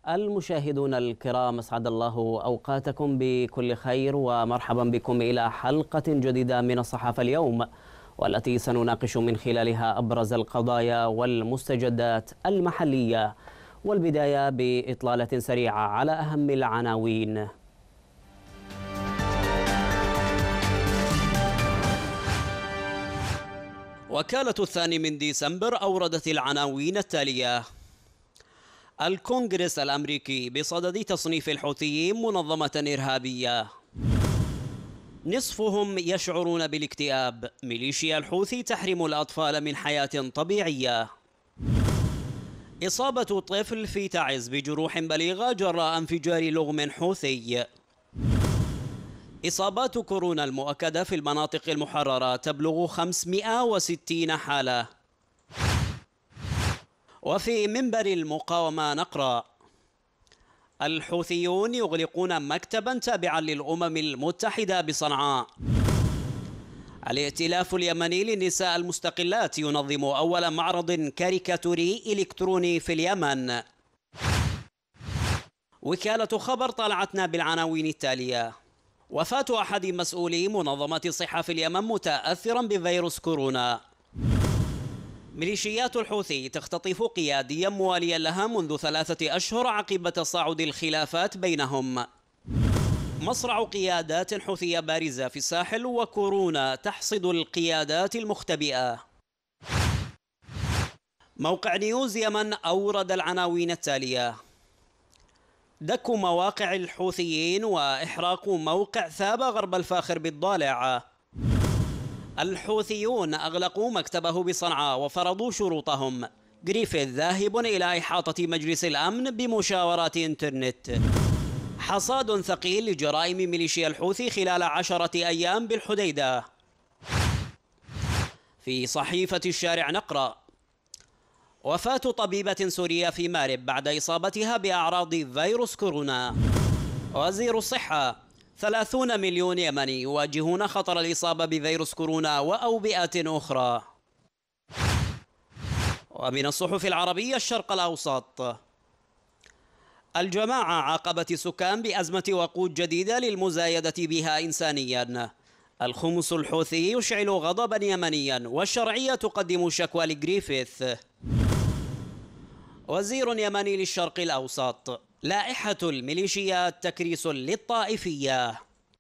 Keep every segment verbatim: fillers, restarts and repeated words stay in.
المشاهدون الكرام، أسعد الله أوقاتكم بكل خير ومرحبا بكم إلى حلقة جديدة من الصحافة اليوم، والتي سنناقش من خلالها أبرز القضايا والمستجدات المحلية. والبداية بإطلالة سريعة على أهم العناوين. وكالة الثاني من ديسمبر أوردت العناوين التالية: الكونغرس الأمريكي بصدد تصنيف الحوثيين منظمة إرهابية، نصفهم يشعرون بالاكتئاب، ميليشيا الحوثي تحرم الأطفال من حياة طبيعية، إصابة طفل في تعز بجروح بليغة جراء انفجار لغم حوثي، إصابات كورونا المؤكدة في المناطق المحررة تبلغ خمسمئة وستين حالة. وفي منبر المقاومة نقرأ: الحوثيون يغلقون مكتبا تابعا للأمم المتحدة بصنعاء، الائتلاف اليمني للنساء المستقلات ينظم أول معرض كاريكاتوري إلكتروني في اليمن. وكالة خبر طلعتنا بالعناوين التالية: وفاة أحد مسؤولي منظمة الصحة في اليمن متأثرا بفيروس كورونا، ميليشيات الحوثي تختطف قياديا مواليا لها منذ ثلاثة أشهر عقب تصاعد الخلافات بينهم، مصرع قيادات حوثية بارزة في الساحل، وكورونا تحصد القيادات المختبئة. موقع نيوز يمن أورد العناوين التالية: دك مواقع الحوثيين وإحراق موقع ثابة غرب الفاخر بالضالع، الحوثيون أغلقوا مكتبه بصنعاء وفرضوا شروطهم، غريفيث ذاهب إلى إحاطة مجلس الأمن بمشاورات إنترنت، حصاد ثقيل لجرائم ميليشيا الحوثي خلال عشرة أيام بالحديدة. في صحيفة الشارع نقرأ: وفاة طبيبة سورية في مارب بعد إصابتها بأعراض فيروس كورونا، وزير الصحة: ثلاثون مليون يمني يواجهون خطر الإصابة بفيروس كورونا وأوبئة أخرى. ومن الصحف العربية الشرق الأوسط: الجماعة عاقبت السكان بأزمة وقود جديدة للمزايدة بها إنسانيا، الخمس الحوثي يشعل غضبا يمنيا، والشرعية تقدم شكوى لغريفيث. وزير يمني للشرق الأوسط: لائحة الميليشيات تكريس للطائفية.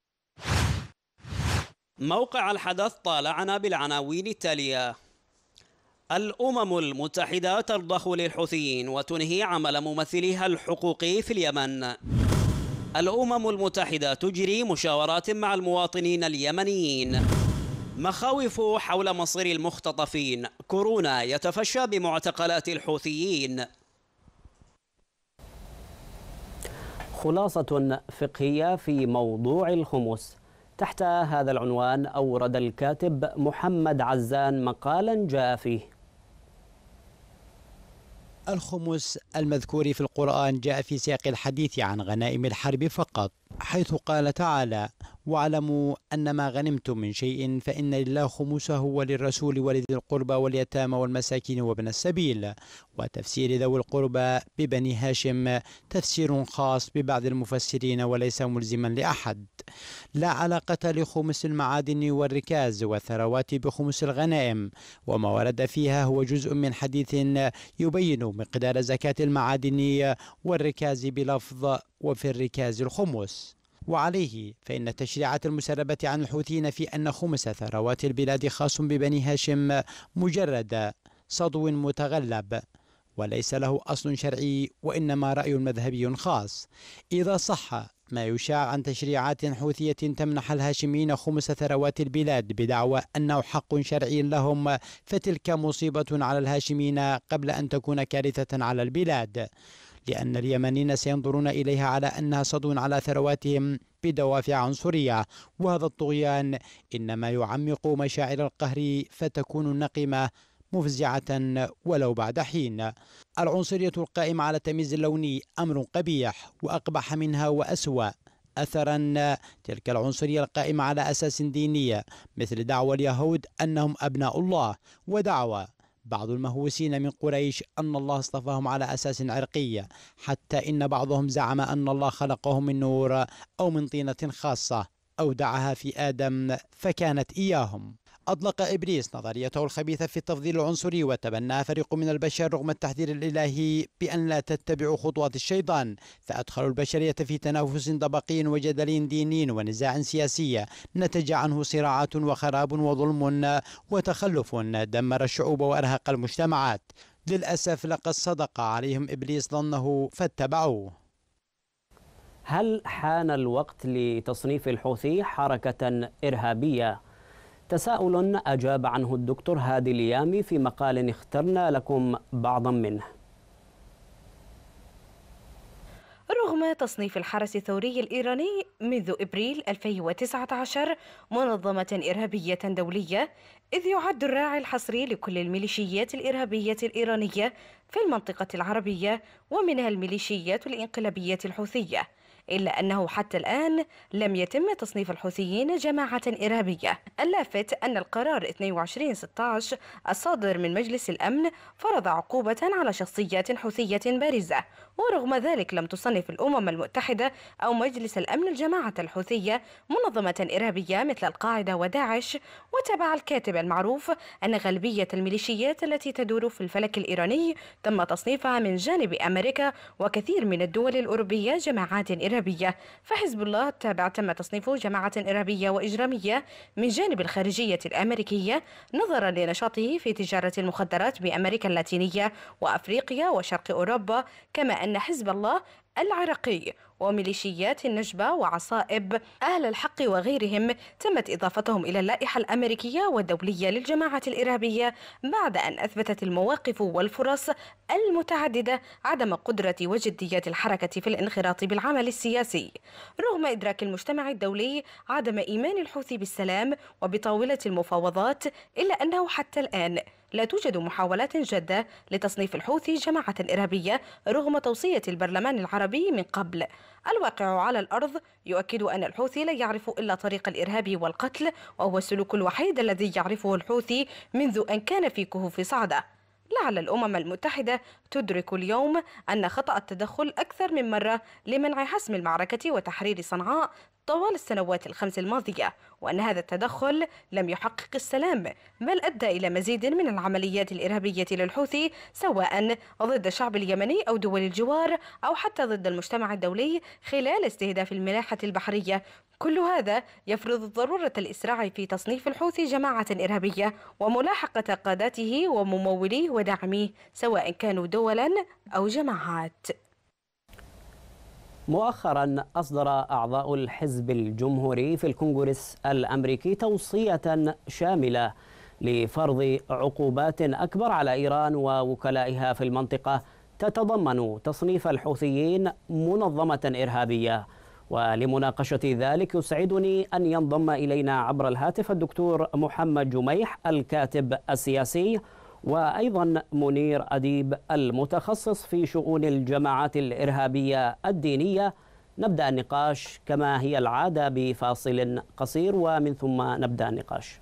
موقع الحدث طالعنا بالعناوين التالية: الأمم المتحدة ترضخ للحوثيين وتنهي عمل ممثلها الحقوقي في اليمن، الأمم المتحدة تجري مشاورات مع المواطنين اليمنيين، مخاوف حول مصير المختطفين، كورونا يتفشى بمعتقلات الحوثيين. خلاصة فقهية في موضوع الخمس. تحت هذا العنوان أورد الكاتب محمد عزان مقالا جاء فيه: الخمس المذكور في القرآن جاء في سياق الحديث عن غنائم الحرب فقط، حيث قال تعالى: واعلموا أن ما غنمتم من شيء فإن لله خمسه وللرسول ولذي القربى واليتامى والمساكين وابن السبيل. وتفسير ذوي القربى ببني هاشم تفسير خاص ببعض المفسرين وليس ملزما لأحد. لا علاقة لخمس المعادن والركاز والثروات بخمس الغنائم، وما ورد فيها هو جزء من حديث يبين مقدار زكاة المعادن والركاز بلفظ وفي الركاز الخمس. وعليه فإن التشريعات المسربة عن الحوثيين في أن خمس ثروات البلاد خاص ببني هاشم مجرد صدو متغلب، وليس له أصل شرعي، وإنما رأي مذهبي خاص. إذا صح ما يشاع عن تشريعات حوثية تمنح الهاشميين خمس ثروات البلاد بدعوى أنه حق شرعي لهم، فتلك مصيبة على الهاشميين قبل أن تكون كارثة على البلاد، لأن اليمنيين سينظرون إليها على أنها صدو على ثرواتهم بدوافع عنصرية، وهذا الطغيان إنما يعمق مشاعر القهر، فتكون النقمة مفزعة ولو بعد حين. العنصرية القائمة على التمييز اللوني أمر قبيح، وأقبح منها وأسوأ أثرا تلك العنصرية القائمة على أساس ديني، مثل دعوى اليهود أنهم أبناء الله، ودعوى بعض المهووسين من قريش أن الله اصطفاهم على أساس عرقي، حتى إن بعضهم زعم أن الله خلقهم من نور أو من طينة خاصة أودعها في آدم فكانت إياهم. أطلق إبليس نظريته الخبيثة في التفضيل العنصري وتبناها فريق من البشر رغم التحذير الإلهي بأن لا تتبعوا خطوات الشيطان، فأدخلوا البشرية في تنافس طبقي وجدل ديني ونزاع سياسي نتج عنه صراعات وخراب وظلم وتخلف دمر الشعوب وأرهق المجتمعات. للأسف لقد صدق عليهم إبليس ظنه فاتبعوه. هل حان الوقت لتصنيف الحوثي حركة إرهابية؟ تساؤل أجاب عنه الدكتور هادي اليامي في مقال اخترنا لكم بعضا منه. رغم تصنيف الحرس الثوري الإيراني منذ إبريل ألفين وتسعة عشر منظمة إرهابية دولية، إذ يعد الراعي الحصري لكل الميليشيات الإرهابية الإيرانية في المنطقة العربية ومنها الميليشيات الإنقلابية الحوثية، إلا أنه حتى الآن لم يتم تصنيف الحوثيين جماعة إرهابية. اللافت أن القرار اثنين وعشرين ستة عشر الصادر من مجلس الأمن فرض عقوبة على شخصيات حوثية بارزة، ورغم ذلك لم تصنف الأمم المتحدة أو مجلس الأمن الجماعة الحوثية منظمة إرهابية مثل القاعدة وداعش. وتبع الكاتب المعروف أن غالبية الميليشيات التي تدور في الفلك الإيراني تم تصنيفها من جانب أمريكا وكثير من الدول الأوروبية جماعات إرهابية، فحزب الله التابع تم تصنيفه جماعة إرهابية وإجرامية من جانب الخارجية الأمريكية نظرا لنشاطه في تجارة المخدرات بأمريكا اللاتينية وأفريقيا وشرق أوروبا، كما أن حزب الله العراقي وميليشيات النجبة وعصائب أهل الحق وغيرهم تمت إضافتهم إلى اللائحة الأمريكية والدولية للجماعة الإرهابية بعد أن أثبتت المواقف والفرص المتعددة عدم قدرة وجدية الحركة في الانخراط بالعمل السياسي، رغم إدراك المجتمع الدولي عدم إيمان الحوثي بالسلام وبطاولة المفاوضات، إلا أنه حتى الآن لا توجد محاولات جادة لتصنيف الحوثي جماعة إرهابية رغم توصية البرلمان العربي من قبل. الواقع على الأرض يؤكد أن الحوثي لا يعرف إلا طريق الإرهاب والقتل، وهو السلوك الوحيد الذي يعرفه الحوثي منذ أن كان في كهوف صعدة. لعل الأمم المتحدة تدرك اليوم أن خطأ التدخل أكثر من مرة لمنع حسم المعركة وتحرير صنعاء طوال السنوات الخمس الماضية، وأن هذا التدخل لم يحقق السلام بل أدى إلى مزيد من العمليات الإرهابية للحوثي سواء ضد الشعب اليمني أو دول الجوار أو حتى ضد المجتمع الدولي خلال استهداف الملاحة البحرية. كل هذا يفرض ضرورة الإسراع في تصنيف الحوثي جماعة إرهابية وملاحقة قادته ومموليه وداعميه سواء كانوا دولا أو جماعات. مؤخرا أصدر أعضاء الحزب الجمهوري في الكونغرس الأمريكي توصية شاملة لفرض عقوبات أكبر على إيران ووكلائها في المنطقة تتضمن تصنيف الحوثيين منظمة إرهابية. ولمناقشة ذلك يسعدني أن ينضم إلينا عبر الهاتف الدكتور محمد جميح الكاتب السياسي، وأيضا منير أديب المتخصص في شؤون الجماعات الإرهابية الدينية. نبدأ النقاش كما هي العادة بفاصل قصير ومن ثم نبدأ النقاش.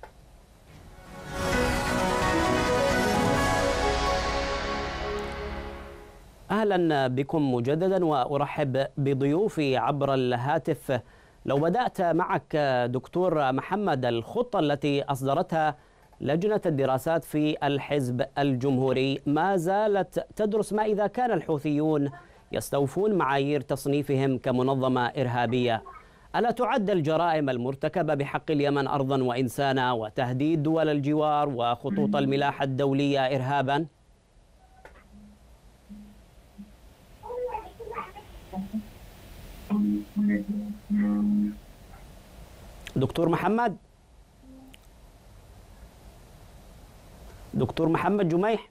أهلا بكم مجددا وأرحب بضيوفي عبر الهاتف. لو بدأت معك دكتور محمد، الخطة التي أصدرتها لجنة الدراسات في الحزب الجمهوري ما زالت تدرس ما إذا كان الحوثيون يستوفون معايير تصنيفهم كمنظمة إرهابية. ألا تعد الجرائم المرتكبة بحق اليمن أرضا وإنسانا وتهديد دول الجوار وخطوط الملاحة الدولية إرهابا؟ دكتور محمد دكتور محمد جميح.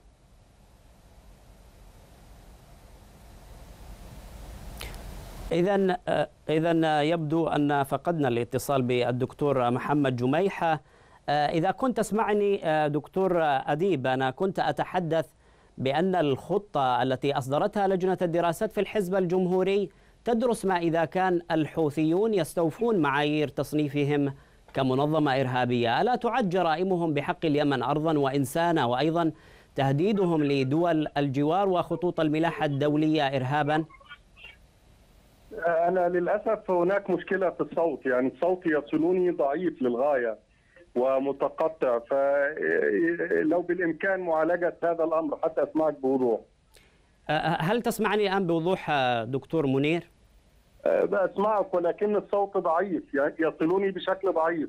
إذن إذن يبدو أن فقدنا الاتصال بالدكتور محمد جميح. إذا كنت تسمعني دكتور أديب، أنا كنت أتحدث بأن الخطة التي أصدرتها لجنة الدراسات في الحزب الجمهوري تدرس ما إذا كان الحوثيون يستوفون معايير تصنيفهم كمنظمة إرهابية. ألا تعد جرائمهم بحق اليمن أرضا وإنسانا وأيضا تهديدهم لدول الجوار وخطوط الملاحة الدولية إرهابا؟ أنا للأسف هناك مشكلة في الصوت، يعني الصوت يصلني ضعيف للغاية ومتقطع، فلو بالإمكان معالجة هذا الأمر حتى أسمعك بوضوح. هل تسمعني الآن بوضوح دكتور منير؟ أسمعك ولكن الصوت ضعيف، يعني يصلني بشكل ضعيف.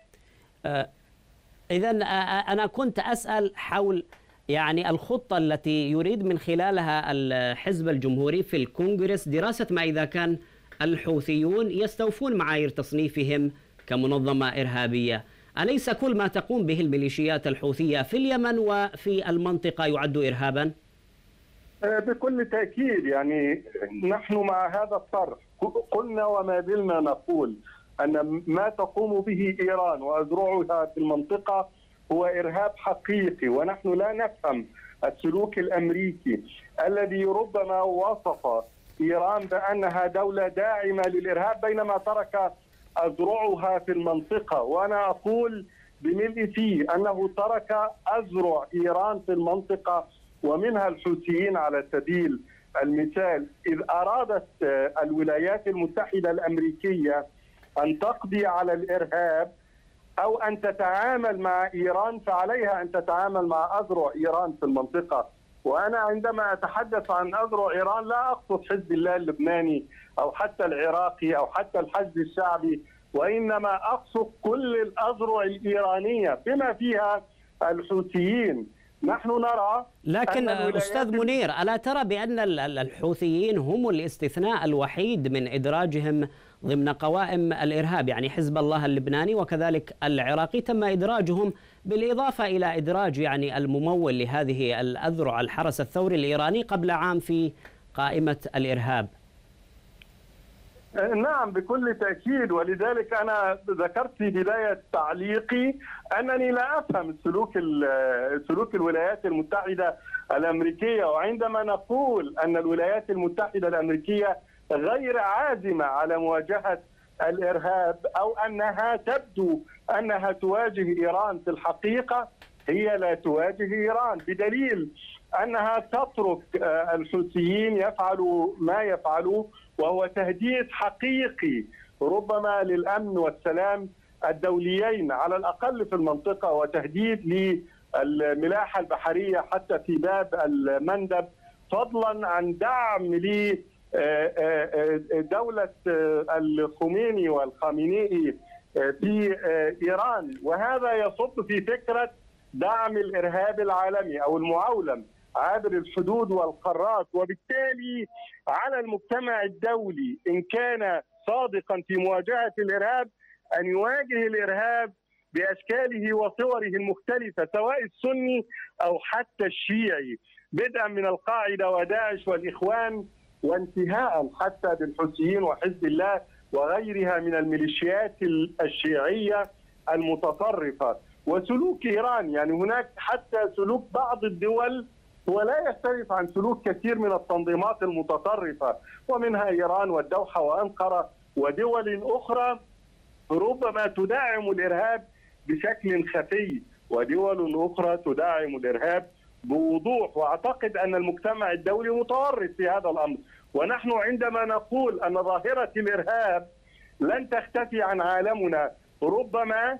إذن أنا كنت أسأل حول يعني الخطة التي يريد من خلالها الحزب الجمهوري في الكونغرس دراسة ما إذا كان الحوثيون يستوفون معايير تصنيفهم كمنظمة إرهابية. أليس كل ما تقوم به الميليشيات الحوثية في اليمن وفي المنطقة يعد إرهابا؟ بكل تأكيد، يعني نحن مع هذا الطرح قلنا وما زلنا نقول أن ما تقوم به إيران وأذرعها في المنطقة هو إرهاب حقيقي، ونحن لا نفهم السلوك الأمريكي الذي ربما وصف إيران بأنها دولة داعمة للإرهاب بينما ترك أذرعها في المنطقة. وأنا أقول بملء فيه أنه ترك أذرع إيران في المنطقة ومنها الحوثيين على سبيل المثال. إذ أرادت الولايات المتحدة الأمريكية أن تقضي على الإرهاب أو أن تتعامل مع إيران فعليها أن تتعامل مع أذرع إيران في المنطقة. وأنا عندما أتحدث عن أذرع إيران لا أقصد حزب الله اللبناني أو حتى العراقي أو حتى الحشد الشعبي، وإنما أقصد كل الأذرع الإيرانية بما فيها الحوثيين. نحن نرى لكن أستاذ منير، ألا ترى بأن الحوثيين هم الاستثناء الوحيد من إدراجهم ضمن قوائم الإرهاب؟ يعني حزب الله اللبناني وكذلك العراقي تم إدراجهم بالإضافة إلى إدراج يعني الممول لهذه الأذرع الحرس الثوري الإيراني قبل عام في قائمة الإرهاب. نعم بكل تأكيد، ولذلك أنا ذكرت في بداية تعليقي أنني لا أفهم سلوك سلوك الولايات المتحدة الأمريكية. وعندما نقول أن الولايات المتحدة الأمريكية غير عازمة على مواجهة الإرهاب أو أنها تبدو أنها تواجه إيران، في الحقيقة هي لا تواجه إيران، بدليل أنها تترك الحوثيين يفعلوا ما يفعلوا، وهو تهديد حقيقي ربما للأمن والسلام الدوليين على الأقل في المنطقة، وتهديد للملاحة البحرية حتى في باب المندب، فضلا عن دعم ل دولة الخميني والخامنئي في إيران. وهذا يصب في فكرة دعم الإرهاب العالمي أو المعولم عابر الحدود والقارات. وبالتالي على المجتمع الدولي إن كان صادقا في مواجهة الإرهاب أن يواجه الإرهاب بأشكاله وصوره المختلفة سواء السني أو حتى الشيعي، بدءا من القاعدة وداعش والإخوان وانتهاء حتى بالحوثيين وحزب الله وغيرها من الميليشيات الشيعية المتطرفة. وسلوك إيران، يعني هناك حتى سلوك بعض الدول ولا يختلف عن سلوك كثير من التنظيمات المتطرفة، ومنها إيران والدوحة وأنقرة ودول أخرى ربما تدعم الإرهاب بشكل خفي، ودول أخرى تدعم الإرهاب بوضوح. وأعتقد أن المجتمع الدولي متورط في هذا الأمر. ونحن عندما نقول أن ظاهرة الإرهاب لن تختفي عن عالمنا ربما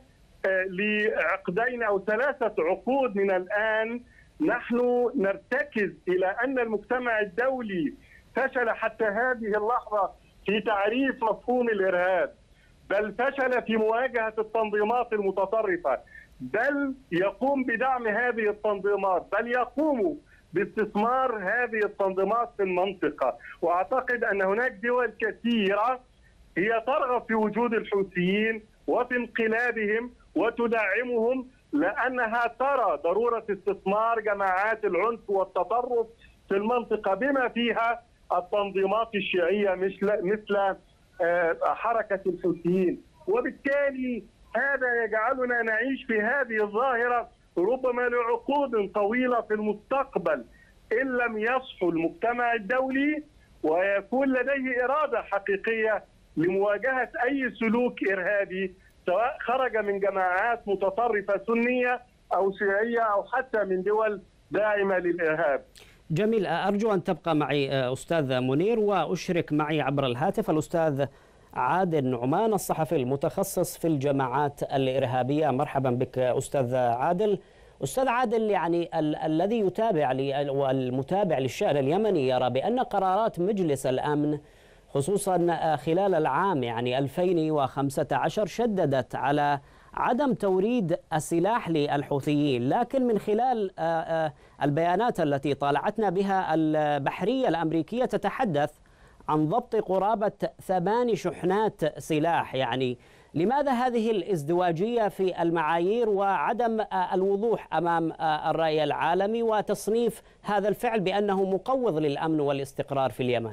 لعقدين أو ثلاثة عقود من الآن، نحن نرتكز إلى أن المجتمع الدولي فشل حتى هذه اللحظة في تعريف مفهوم الإرهاب، بل فشل في مواجهة التنظيمات المتطرفة، بل يقوم بدعم هذه التنظيمات، بل يقوم باستثمار هذه التنظيمات في المنطقة. وأعتقد أن هناك دول كثيرة هي ترغب في وجود الحوثيين وفي انقلابهم وتدعمهم، لأنها ترى ضرورة استثمار جماعات العنف والتطرف في المنطقة بما فيها التنظيمات الشيعية مثل مثل حركة الحوثيين. وبالتالي هذا يجعلنا نعيش في هذه الظاهرة ربما لعقود طويلة في المستقبل إن لم يصحو المجتمع الدولي ويكون لديه إرادة حقيقية لمواجهة أي سلوك إرهابي سواء خرج من جماعات متطرفة سنية أو شيعية أو حتى من دول داعمة للإرهاب. جميل، أرجو أن تبقى معي أستاذ منير، وأشرك معي عبر الهاتف الأستاذ عادل نعمان الصحفي المتخصص في الجماعات الإرهابية. مرحبا بك أستاذ عادل. أستاذ عادل، يعني ال الذي يتابع والمتابع للشأن اليمني يرى بأن قرارات مجلس الأمن خصوصا خلال العام يعني ألفين وخمسة عشر شددت على عدم توريد السلاح للحوثيين، لكن من خلال البيانات التي طالعتنا بها البحرية الأمريكية تتحدث عن ضبط قرابة ثمان شحنات سلاح. يعني لماذا هذه الازدواجية في المعايير وعدم الوضوح أمام الرأي العالمي وتصنيف هذا الفعل بأنه مقوض للأمن والاستقرار في اليمن؟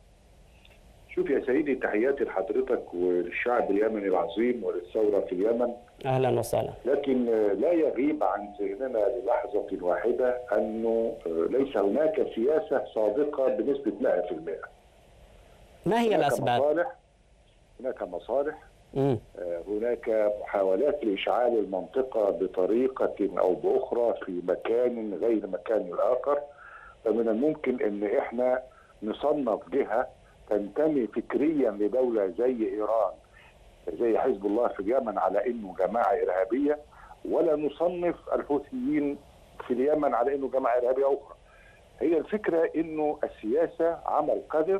شوف يا سيدي، تحياتي لحضرتك والشعب اليمني العظيم وللثورة في اليمن. أهلا وسهلا. لكن لا يغيب عن ذهننا للحظة واحدة أنه ليس هناك سياسة صادقة بنسبة مئة بالمئة. ما هي الأسباب؟ مصالح، هناك مصالح، م. هناك محاولات لإشعال المنطقة بطريقة أو بأخرى في مكان غير مكان الآخر. فمن الممكن أن إحنا نصنف جهة تنتمي فكريا لدولة زي إيران زي حزب الله في اليمن على أنه جماعة إرهابية، ولا نصنف الحوثيين في اليمن على أنه جماعة إرهابية أخرى. هي الفكرة أنه السياسة عمل قذر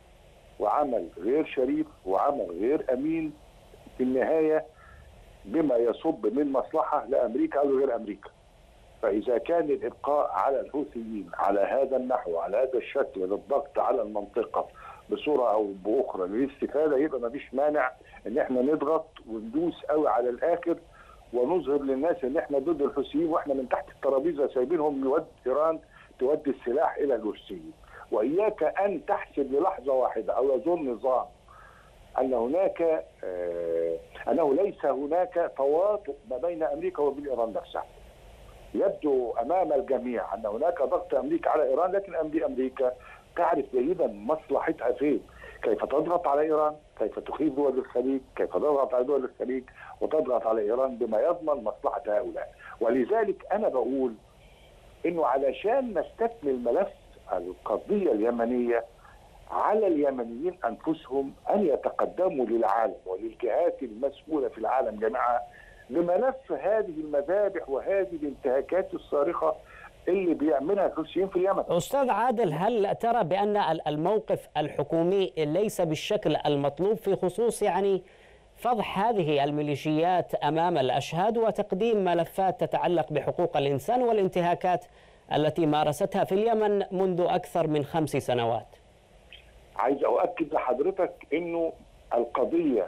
وعمل غير شريف وعمل غير أمين في النهاية، بما يصب من مصلحة لأمريكا أو غير أمريكا. فإذا كان الإبقاء على الحوثيين على هذا النحو على هذا الشكل للضغط على المنطقة بصورة أو بأخرى للاستفادة، يبقى ما فيش مانع إن إحنا نضغط وندوس قوي على الآخر ونظهر للناس إن إحنا ضد الحوثيين، وإحنا من تحت الترابيزة سايبينهم يود إيران تودي السلاح إلى الحوثيين. وإياك أن تحسب للحظة واحدة أو يظن نظام أن هناك آه أنه ليس هناك تواطؤ ما بين أمريكا وبين إيران نفسها. يبدو أمام الجميع أن هناك ضغط أمريكا على إيران، لكن أمريكا تعرف جيدا مصلحتها فين، كيف تضغط على إيران، كيف تخيف دول الخليج، كيف تضغط على دول الخليج وتضغط على إيران بما يضمن مصلحة هؤلاء. ولذلك أنا بقول إنه علشان نستكمل ملف القضية اليمنية على اليمنيين أنفسهم أن يتقدموا للعالم وللجهات المسؤولة في العالم جميعا بملف هذه المذابح وهذه الانتهاكات الصارخة اللي بيعملها الحوثيين في اليمن. أستاذ عادل، هل ترى بأن الموقف الحكومي ليس بالشكل المطلوب في خصوص يعني فضح هذه الميليشيات أمام الأشهاد وتقديم ملفات تتعلق بحقوق الإنسان والانتهاكات التي مارستها في اليمن منذ أكثر من خمس سنوات؟ عايز أؤكد لحضرتك أنه القضية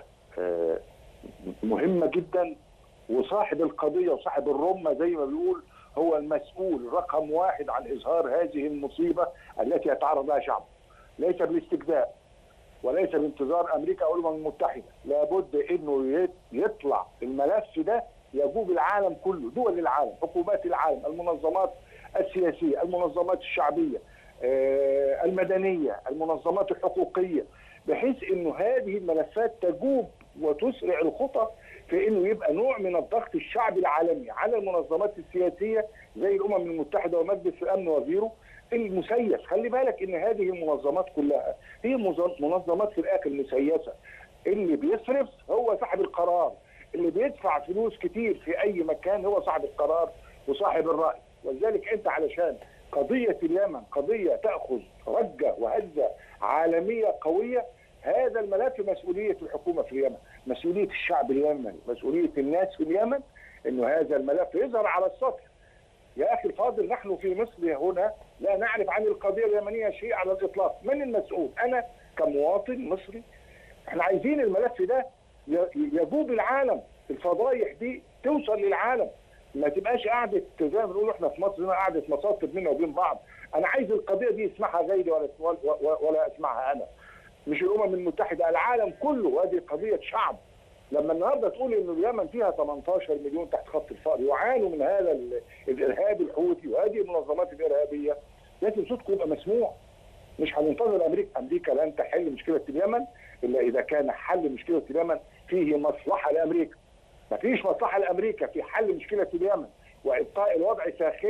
مهمة جدا، وصاحب القضية وصاحب الرمة زي ما بيقول هو المسؤول رقم واحد عن إظهار هذه المصيبة التي يتعرض لها شعبه، ليس بالاستجداء وليس بانتظار أمريكا أو الأمم المتحدة. لابد أنه يطلع الملف ده يجوب العالم كله، دول العالم، حكومات العالم، المنظمات السياسية، المنظمات الشعبية، المدنية، المنظمات الحقوقية، بحيث أنه هذه الملفات تجوب وتسرع الخطى في انه يبقى نوع من الضغط الشعبي العالمي على المنظمات السياسيه زي الامم المتحده ومجلس الامن وغيره المسيس. خلي بالك ان هذه المنظمات كلها هي منظمات في الاخر مسيسه، اللي بيصرف هو صاحب القرار، اللي بيدفع فلوس كتير في اي مكان هو صاحب القرار وصاحب الراي. ولذلك انت علشان قضيه اليمن قضيه تاخذ رجه وهزه عالميه قويه، هذا الملف مسؤولية الحكومة في اليمن، مسؤولية الشعب اليمني، مسؤولية الناس في اليمن، انه هذا الملف يظهر على السطح. يا اخي الفاضل، نحن في مصر هنا لا نعرف عن القضية اليمنية شيء على الاطلاق. من المسؤول؟ انا كمواطن مصري. احنا عايزين الملف ده يجوب العالم، الفضايح دي توصل للعالم، ما تبقاش قاعدة زي ما بنقول احنا في مصر هنا قاعدة مصاطب بينا وبين بعض. انا عايز القضية دي يسمعها غيري ولا ولا اسمعها انا، مش الامم المتحده، العالم كله. هذه قضيه شعب. لما النهارده تقول ان اليمن فيها ثمانية عشر مليون تحت خط الفقر يعانوا من هذا الارهاب الحوثي وهذه المنظمات الارهابيه، لازم صوتكم يبقى مسموع. مش هننتظر امريكا، امريكا لن تحل مشكله اليمن الا اذا كان حل مشكله اليمن فيه مصلحه لامريكا. ما فيش مصلحه لامريكا في حل مشكله اليمن وابقاء الوضع ساخنا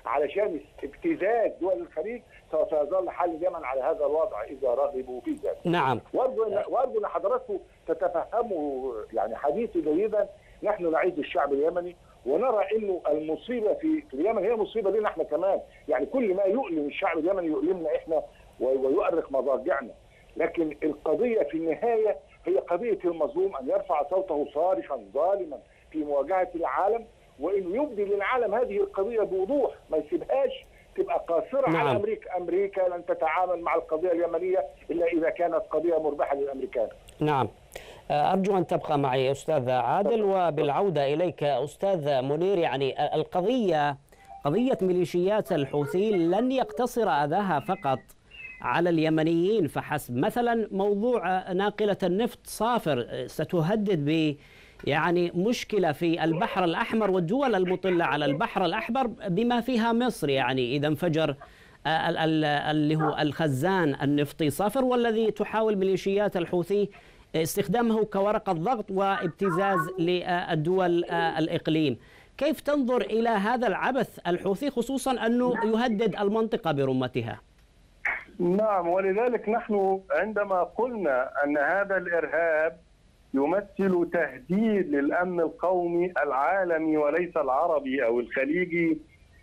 علشان ابتزاز دول الخليج، سوف يظل حل اليمن على هذا الوضع اذا رغبوا في ذلك. نعم. وارجو وارجو ان حضراتكم تتفهموا يعني حديثي جيدا. نحن نعيد الشعب اليمني ونرى انه المصيبه في اليمن هي مصيبه لنا احنا كمان، يعني كل ما يؤلم الشعب اليمني يؤلمنا احنا ويؤرق مضاجعنا، لكن القضيه في النهايه هي قضيه المظلوم ان يرفع صوته صارخا ظالما في مواجهه العالم، وانه يبدي للعالم هذه القضيه بوضوح، ما يسيبهاش تبقى قاصره نعم. على امريكا، امريكا لن تتعامل مع القضيه اليمنيه الا اذا كانت قضيه مربحه للامريكان. نعم. أرجو أن تبقى معي أستاذ عادل. وبالعودة إليك أستاذ منير، يعني القضية قضية ميليشيات الحوثي لن يقتصر أذاها فقط على اليمنيين فحسب. مثلا موضوع ناقلة النفط صافر ستهدد ب يعني مشكلة في البحر الأحمر والدول المطلة على البحر الأحمر بما فيها مصر، يعني إذا انفجر اللي هو الخزان النفطي صافر، والذي تحاول ميليشيات الحوثي استخدامه كورقة ضغط وابتزاز للدول الإقليم. كيف تنظر إلى هذا العبث الحوثي، خصوصا أنه يهدد المنطقة برمتها؟ نعم، ولذلك نحن عندما قلنا أن هذا الإرهاب يمثل تهديد للأمن القومي العالمي وليس العربي أو الخليجي،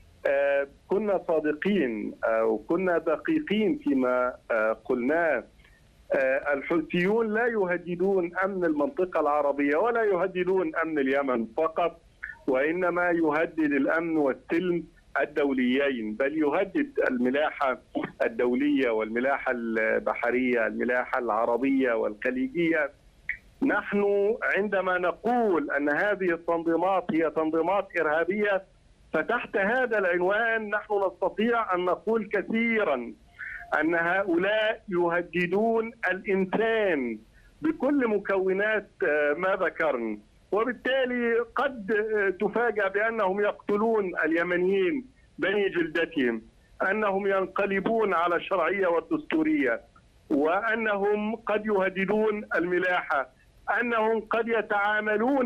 كنا صادقين وكنا دقيقين فيما قلناه. الحوثيون لا يهددون أمن المنطقة العربية ولا يهددون أمن اليمن فقط، وإنما يهدد الأمن والسلم الدوليين، بل يهدد الملاحة الدولية والملاحة البحرية، الملاحة العربية والخليجية. نحن عندما نقول أن هذه التنظيمات هي تنظيمات إرهابية، فتحت هذا العنوان نحن نستطيع أن نقول كثيرا أن هؤلاء يهددون الإنسان بكل مكونات ما ذكرنا، وبالتالي قد تفاجأ بأنهم يقتلون اليمنيين بني جلدتهم، أنهم ينقلبون على الشرعية والدستورية، وأنهم قد يهددون الملاحة، أنهم قد يتعاملون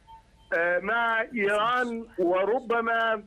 مع إيران وربما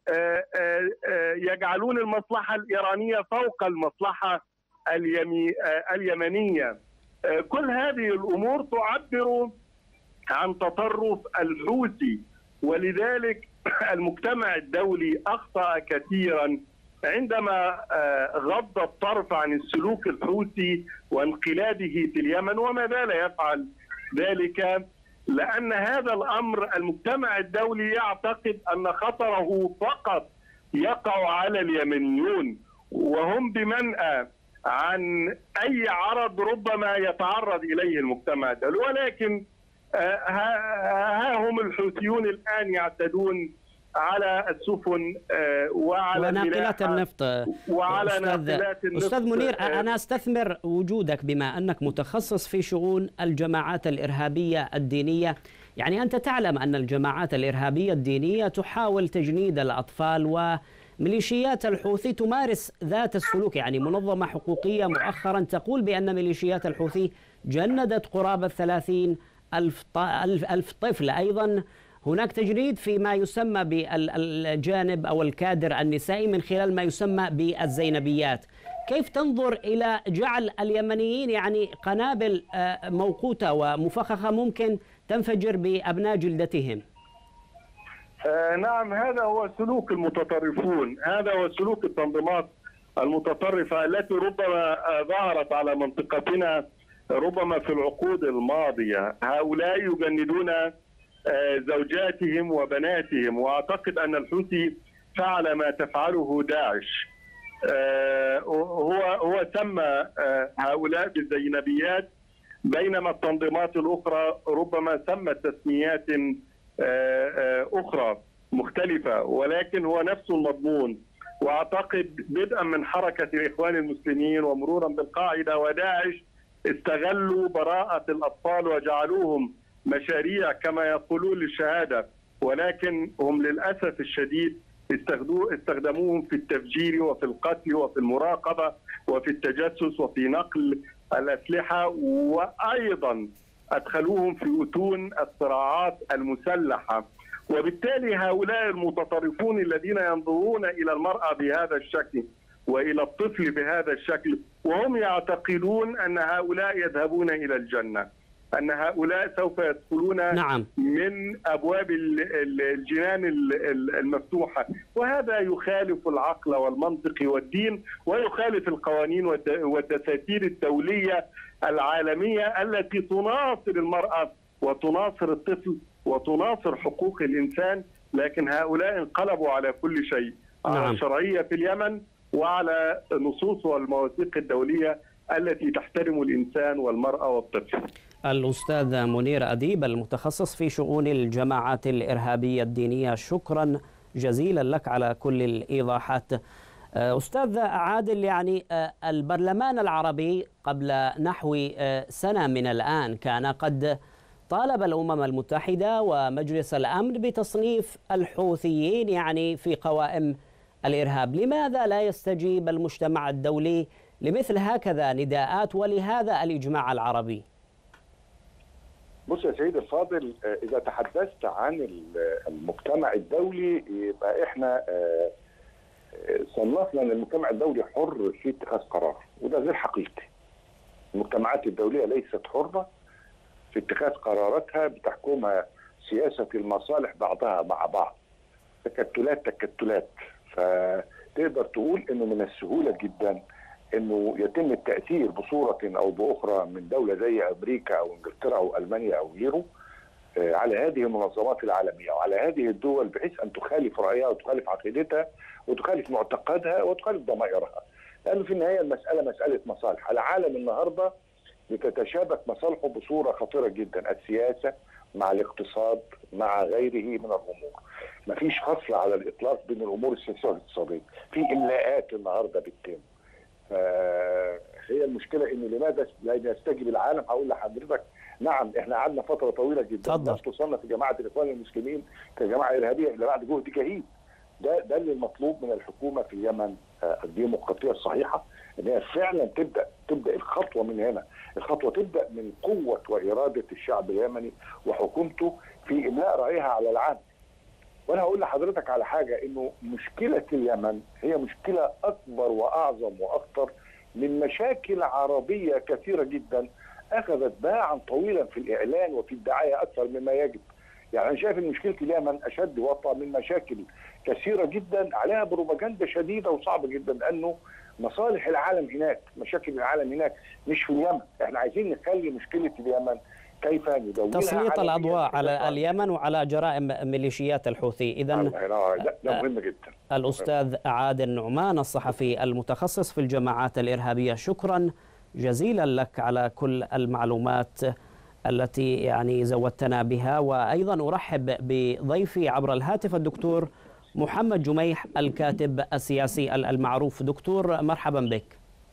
يجعلون المصلحة الإيرانية فوق المصلحة اليمنية. كل هذه الأمور تعبر عن تطرف الحوثي، ولذلك المجتمع الدولي أخطأ كثيرا عندما غض الطرف عن السلوك الحوثي وانقلابه في اليمن، وما زال يفعل ذلك، لأن هذا الأمر المجتمع الدولي يعتقد أن خطره فقط يقع على اليمنيون، وهم بمنأى عن أي عرض ربما يتعرض إليه المجتمع الدولي. ولكن ها هم الحوثيون الآن يعتدون على السفن وعلى وناقلات النفط وعلى أستاذ ناقلات النفط. أستاذ منير، أنا أستثمر وجودك بما أنك متخصص في شؤون الجماعات الإرهابية الدينية. يعني أنت تعلم أن الجماعات الإرهابية الدينية تحاول تجنيد الأطفال، وميليشيات الحوثي تمارس ذات السلوك. يعني منظمة حقوقية مؤخرا تقول بأن ميليشيات الحوثي جندت قرابة ثلاثين ألف, ألف طفل. أيضا هناك تجريد فيما يسمى بالجانب أو الكادر النسائي من خلال ما يسمى بالزينبيات. كيف تنظر إلى جعل اليمنيين يعني قنابل موقوتة ومفخخة ممكن تنفجر بأبناء جلدتهم؟ آه نعم، هذا هو سلوك المتطرفون، هذا هو سلوك التنظيمات المتطرفة التي ربما ظهرت على منطقتنا ربما في العقود الماضية. هؤلاء يجندون زوجاتهم وبناتهم، واعتقد ان الحوثي فعل ما تفعله داعش. هو هو سمى هؤلاء بالزينبيات، بينما التنظيمات الاخرى ربما سمت تسميات اخرى مختلفه، ولكن هو نفس المضمون. واعتقد بدءا من حركه الاخوان المسلمين ومرورا بالقاعده وداعش استغلوا براءه الاطفال وجعلوهم مشاريع كما يقولون للشهادة، ولكن هم للأسف الشديد استخدموهم في التفجير وفي القتل وفي المراقبة وفي التجسس وفي نقل الأسلحة، وأيضا أدخلوهم في أتون الصراعات المسلحة. وبالتالي هؤلاء المتطرفون الذين ينظرون إلى المرأة بهذا الشكل وإلى الطفل بهذا الشكل وهم يعتقدون أن هؤلاء يذهبون إلى الجنة، أن هؤلاء سوف يدخلون نعم. من أبواب الجنان المفتوحة، وهذا يخالف العقل والمنطق والدين، ويخالف القوانين والدساتير الدولية العالمية التي تناصر المرأة وتناصر الطفل وتناصر حقوق الإنسان. لكن هؤلاء انقلبوا على كل شيء، على نعم. الشرعية في اليمن وعلى نصوص والمواثيق الدولية التي تحترم الإنسان والمرأة والطفل. الأستاذ منير أديب المتخصص في شؤون الجماعات الإرهابية الدينية، شكرا جزيلا لك على كل الإيضاحات. أستاذ عادل، يعني البرلمان العربي قبل نحو سنة من الآن كان قد طالب الأمم المتحدة ومجلس الأمن بتصنيف الحوثيين يعني في قوائم الإرهاب. لماذا لا يستجيب المجتمع الدولي لمثل هكذا نداءات ولهذا الإجماع العربي؟ بص يا سيدي الفاضل، إذا تحدثت عن المجتمع الدولي يبقى إحنا صنفنا أن المجتمع الدولي حر في اتخاذ قرار، وده غير حقيقي. المجتمعات الدولية ليست حرة في اتخاذ قراراتها، بتحكمها سياسة المصالح بعضها مع بعض، تكتلات تكتلات. فتقدر تقول انه من السهولة جدا انه يتم التأثير بصورة او باخرى من دولة زي امريكا او انجلترا او المانيا او غيره على هذه المنظمات العالمية وعلى هذه الدول، بحيث ان تخالف رأيها وتخالف عقيدتها وتخالف معتقدها وتخالف ضمائرها. لانه في النهاية المسألة مسألة مصالح. العالم النهارده بتتشابك مصالحه بصورة خطيرة جدا، السياسة مع الاقتصاد مع غيره من الأمور. مفيش فصل على الإطلاق بين الأمور السياسية والاقتصادية، في إملاءات النهاردة بتتم. فهي المشكلة إنه لماذا لا يستجيب العالم؟ هقول لحضرتك نعم، إحنا قعدنا فترة طويلة جدا توصلنا في جماعة الإخوان المسلمين كجماعة إرهابية إلى بعد جهد جهيد. ده ده اللي المطلوب من الحكومة في اليمن الديمقراطية الصحيحة، ان هي فعلا تبدا تبدا الخطوه من هنا، الخطوه تبدا من قوه واراده الشعب اليمني وحكومته في املاء رايها على العالم. وانا هقول لحضرتك على حاجه، انه مشكله اليمن هي مشكله اكبر واعظم واخطر من مشاكل عربيه كثيره جدا اخذت باعا طويلا في الاعلان وفي الدعايه اكثر مما يجب. يعني انا شايف ان مشكله اليمن اشد وطأ من مشاكل كثيره جدا عليها بروباجندا شديده وصعبه جدا، لانه مصالح العالم هناك، مشاكل العالم هناك مش في اليمن. احنا عايزين نخلي مشكله اليمن كيف ندورها، تسليط الاضواء على اليمن وعلى جرائم ميليشيات الحوثي. اذا ده مهم جدا. الاستاذ عادل نعمان الصحفي المتخصص في الجماعات الارهابيه، شكرا جزيلا لك على كل المعلومات التي يعني زودتنا بها. وايضا ارحب بضيفي عبر الهاتف الدكتور محمد جميح الكاتب السياسي المعروف. دكتور مرحبا بك.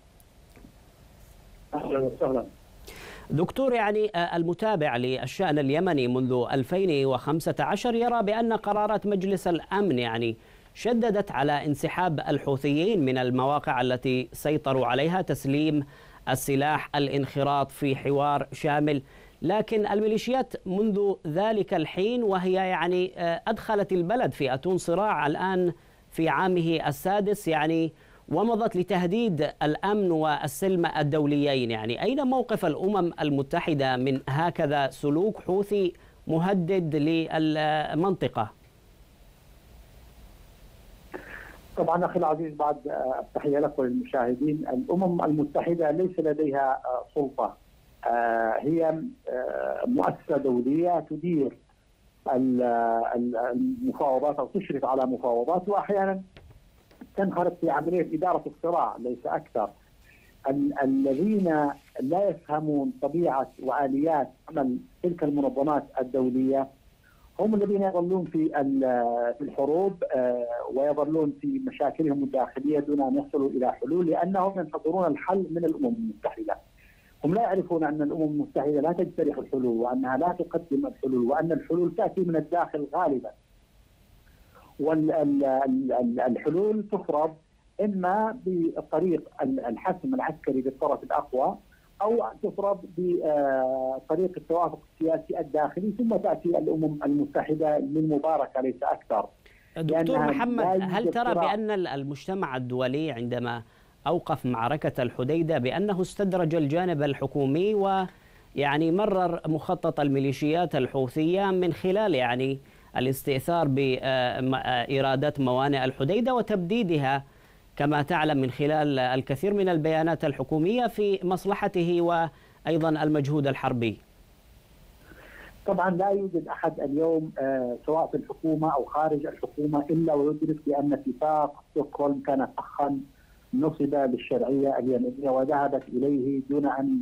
اهلا وسهلا. دكتور، يعني المتابع للشأن اليمني منذ ألفين وخمسة عشر يرى بأن قرارات مجلس الأمن يعني شددت على انسحاب الحوثيين من المواقع التي سيطروا عليها، تسليم السلاح، الانخراط في حوار شامل. لكن الميليشيات منذ ذلك الحين وهي يعني أدخلت البلد في أتون صراع الآن في عامه السادس يعني، ومضت لتهديد الأمن والسلم الدوليين. يعني أين موقف الأمم المتحدة من هكذا سلوك حوثي مهدد للمنطقة؟ طبعا أخي العزيز، بعد التحية لك وللمشاهدين، الأمم المتحدة ليس لديها سلطة، هي مؤسسة دولية تدير المفاوضات أو تشرف على مفاوضات، وأحيانا تنخرط في عملية إدارة الصراع ليس أكثر. الذين لا يفهمون طبيعة وآليات عمل تلك المنظمات الدولية هم الذين يظلون في في الحروب ويظلون في مشاكلهم الداخلية دون أن يصلوا إلى حلول، لأنهم ينتظرون الحل من الأمم المتحدة. هم لا يعرفون أن الأمم المتحدة لا تجترح الحلول، وأنها لا تقدم الحلول، وأن الحلول تأتي من الداخل غالبا. والحلول تفرض إما بطريق الحسم العسكري بالطرف الأقوى، أو أن تفرض بطريق التوافق السياسي الداخلي، ثم تأتي الأمم المتحدة للمباركة ليس أكثر. دكتور محمد، هل ترى بأن المجتمع الدولي عندما أوقف معركة الحديدة بأنه استدرج الجانب الحكومي ويعني مرر مخطط الميليشيات الحوثية من خلال يعني الاستئثار بإرادة موانئ الحديدة وتبديدها كما تعلم من خلال الكثير من البيانات الحكومية في مصلحته وأيضا المجهود الحربي؟ طبعا لا يوجد أحد اليوم سواء في الحكومة أو خارج الحكومة إلا ويدرك بأن اتفاق ستوكهولم كان فخا نصب للشرعية اليمنية وذهبت إليه دون أن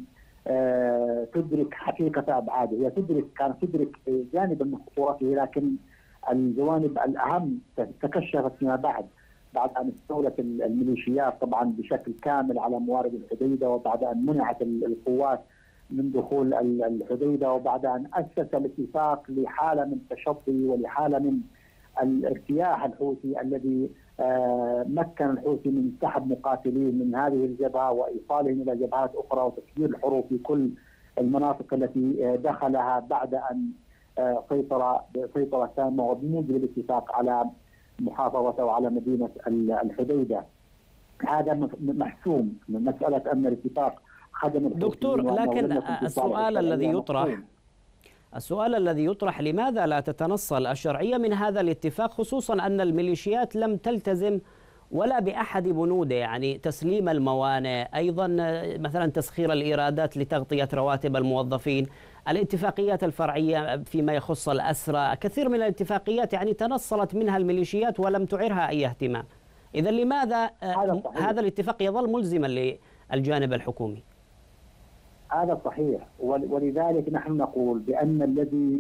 تدرك حقيقة أبعاده. هي تدرك كانت تدرك جانبا من خطورته، لكن الجوانب الأهم تكشفت فيما بعد بعد أن استولت الميليشيات طبعا بشكل كامل على موارد الحديدة، وبعد أن منعت القوات من دخول الحديدة، وبعد أن أسس الاتفاق لحالة من التشظي ولحالة من الارتياح الحوثي الذي مكن الحوثي من سحب مقاتلين من هذه الجبهة وإيصالهم إلى جبهات أخرى وتسيير الحروب في كل المناطق التي دخلها بعد أن سيطر سيطرة تامة وبموجب الاتفاق على محافظة وعلى مدينة الحديدة. هذا محسوم من مسألة أن الاتفاق خدم دكتور، لكن السؤال الذي يطرح السؤال الذي يطرح لماذا لا تتنصل الشرعية من هذا الاتفاق، خصوصا أن الميليشيات لم تلتزم ولا بأحد بنوده، يعني تسليم الموانئ، أيضا مثلا تسخير الإيرادات لتغطية رواتب الموظفين، الاتفاقيات الفرعية فيما يخص الأسرى، كثير من الاتفاقيات يعني تنصلت منها الميليشيات ولم تعرها أي اهتمام. إذا لماذا هذا الاتفاق يظل ملزما للجانب الحكومي؟ هذا صحيح، ولذلك نحن نقول بأن الذي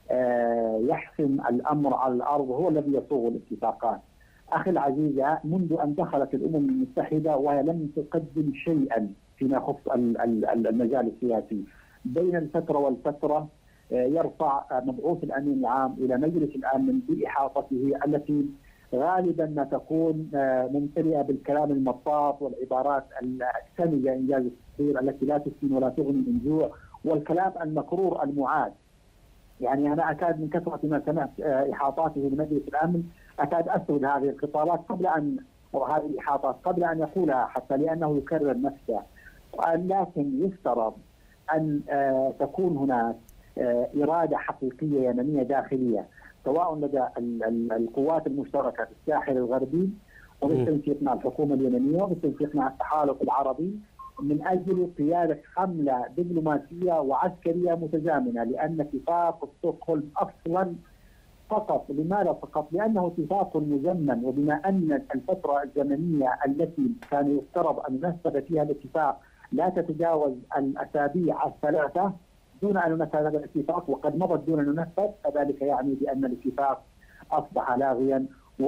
يحسم الأمر على الأرض هو الذي يصوغ الاتفاقات. أخي العزيز، منذ أن دخلت الأمم المتحدة وهي لم تقدم شيئا فيما يخص المجال السياسي. بين الفترة والفترة يرفع مبعوث الأمين العام إلى مجلس الأمن بإحاطته التي غالبا ما تكون ممتلئة بالكلام المطاط والعبارات السامية إنجاز التعبير التي لا تسمن ولا تغني من جوع، والكلام المكرور المعاد. يعني أنا أكاد من كثرة ما سمعت إحاطاته لمجلس الأمن أكاد أسرد هذه الخطابات قبل أن أو هذه الإحاطات قبل أن يقولها، حتى لأنه يكرر نفسه. لكن يفترض أن تكون هناك إرادة حقيقية يمنية داخلية، سواء لدى القوات المشتركة في الساحل الغربي وبالتنسيق مع الحكومة اليمنية وبالتنسيق مع التحالف العربي، من أجل قيادة حملة دبلوماسية وعسكرية متزامنة. لأن اتفاق ستوكهولم أصلا فقط، لماذا فقط؟ لأنه اتفاق مزمن، وبما أن الفترة الزمنية التي كان يفترض أن ينفذ فيها الاتفاق لا تتجاوز الأسابيع الثلاثة دون أن ينفذ هذا الاتفاق، وقد مضت دون أن ينفذ، فذلك يعني بأن الاتفاق أصبح لاغيا.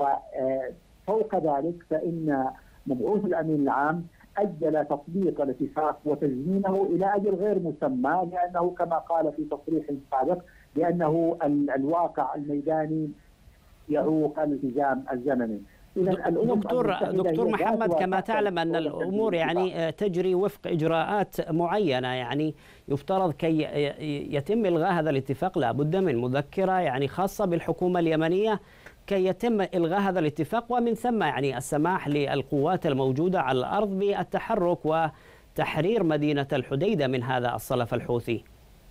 وفوق ذلك فإن مبعوث الأمين العام أجل تطبيق الاتفاق وتزمينه إلى أجل غير مسمى، لأنه كما قال في تصريح سابق بأنه الواقع الميداني يعوق الالتزام الزمني. دكتور دكتور محمد، كما تعلم أن الأمور يعني تجري وفق إجراءات معينة، يعني يفترض كي يتم إلغاء هذا الاتفاق لابد من مذكرة يعني خاصة بالحكومة اليمنية كي يتم إلغاء هذا الاتفاق، ومن ثم يعني السماح للقوات الموجودة على الأرض بالتحرك وتحرير مدينة الحديدة من هذا الصلف الحوثي.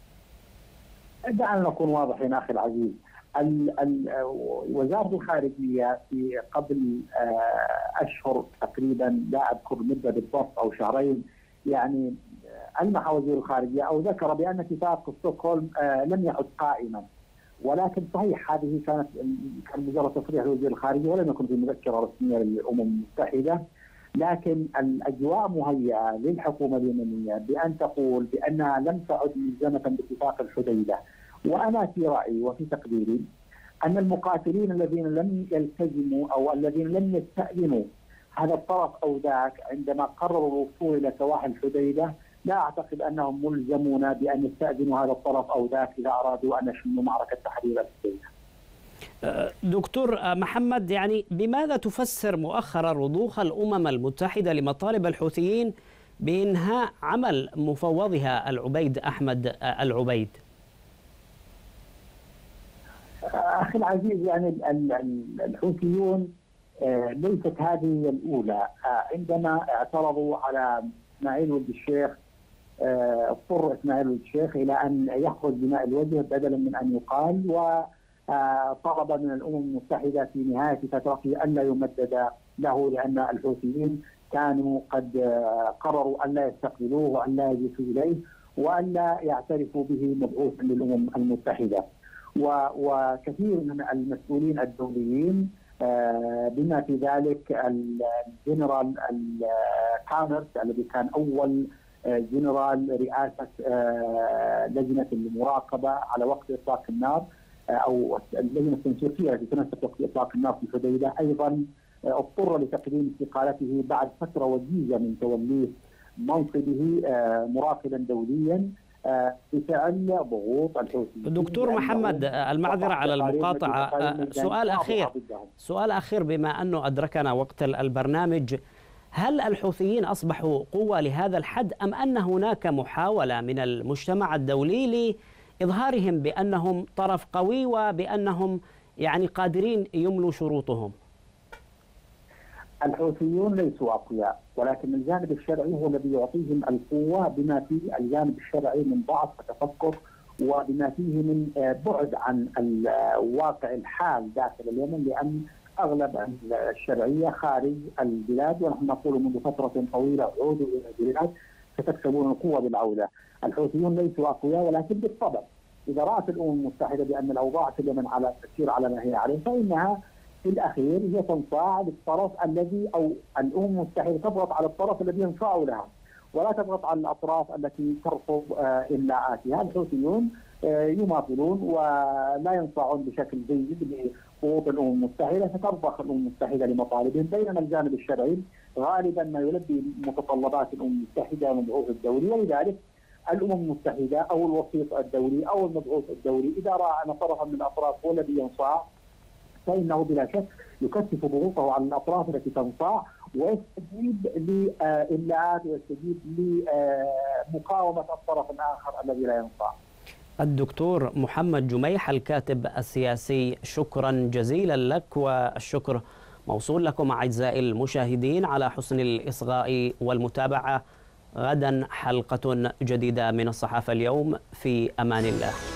دعنا نكون واضحين أخي العزيز. ال ال وزارة الخارجية في قبل أشهر تقريبا، لا أذكر مدة بالضبط أو شهرين، يعني ألمح وزير الخارجية أو ذكر بأن اتفاق ستوكهولم لم يعد قائما. ولكن صحيح هذه كانت كان مجرد تصريح لوزير الخارجية ولم يكن في مذكرة رسمية للأمم المتحدة. لكن الأجواء مهيئة للحكومة اليمنية بأن تقول بأنها لم تعد ملزمة باتفاق الحديدة. وأنا في رأيي وفي تقديري أن المقاتلين الذين لم يلتزموا أو الذين لم يستأذنوا هذا الطرف أو ذاك عندما قرروا الوصول إلى سواحل الحديدة، لا أعتقد أنهم ملزمون بأن يستأذنوا هذا الطرف أو ذاك إذا أرادوا أن يشنوا معركة تحرير الحديدة. دكتور محمد، يعني بماذا تفسر مؤخرا رضوخ الأمم المتحدة لمطالب الحوثيين بإنهاء عمل مفوضها العبيد أحمد العبيد؟ أخي العزيز، يعني الحوثيون ليست هذه الأولى. عندما اعترضوا على إسماعيل ولد الشيخ اضطر إسماعيل ولد الشيخ إلى أن يخرج بماء الوجه بدلا من أن يقال، وطلب من الأمم المتحدة في نهاية فترته ألا يمدد له، لأن الحوثيين كانوا قد قرروا أن لا يستقبلوه وأن لا يجلسوا إليه وأن لا يعترفوا به مبعوثا للأمم المتحدة. وكثير من المسؤولين الدوليين بما في ذلك الجنرال كامرز الذي كان أول جنرال رئاسة لجنة المراقبة على وقت إطلاق النار، أو اللجنة التنسيقية التي تنسق وقت إطلاق النار في الحديدة، أيضا اضطر لتقديم استقالته بعد فترة وجيزة من توليه منصبه مراقبا دوليا بفعل ضغوط الحوثيين. دكتور محمد، المعذرة على المقاطعة، سؤال أخير سؤال أخير بما أنه أدركنا وقت البرنامج، هل الحوثيين أصبحوا قوة لهذا الحد أم أن هناك محاولة من المجتمع الدولي لإظهارهم بأنهم طرف قوي وبأنهم يعني قادرين يملوا شروطهم؟ الحوثيون ليسوا أقوياء، ولكن الجانب الشرعي هو الذي يعطيهم القوة، بما فيه الجانب الشرعي من ضعف وتفكك، وبما فيه من بعد عن الواقع الحال داخل اليمن، لأن أغلب الشرعية خارج البلاد، ونحن نقول منذ فترة طويلة عودوا إلى البلاد ستكسبون القوة بالعودة. الحوثيون ليسوا أقوياء، ولكن بالطبع إذا رأت الأمم المتحدة بأن الأوضاع في اليمن على تسير على ما هي عليه، فإنها في الأخير هي تنصاع للطرف الذي، أو الأمم المتحدة تضغط على الطرف الذي ينصاع لها، ولا تضغط على الأطراف التي ترفض إملاءاتها. الحوثيون يماطلون ولا ينصاعون بشكل جيد لضغوط الأمم المتحدة، فترضخ الأمم المتحدة لمطالبهم، بينما الجانب الشرعي غالبا ما يلبي متطلبات الأمم المتحدة والمبعوث الدولي، ولذلك الأمم المتحدة أو الوسيط الدولي أو المبعوث الدولي إذا رأى أن طرفا من الأطراف هو الذي ينصاع، فإنه بلا شك يكثف ضغوطه على الأطراف التي تنصاع ويستجيب لإملاءات ويستجيب لمقاومة الطرف الآخر الذي لا ينصاع. الدكتور محمد جميح الكاتب السياسي، شكرا جزيلا لك، والشكر موصول لكم أعزائي المشاهدين على حسن الإصغاء والمتابعة. غدا حلقة جديدة من الصحافة اليوم، في أمان الله.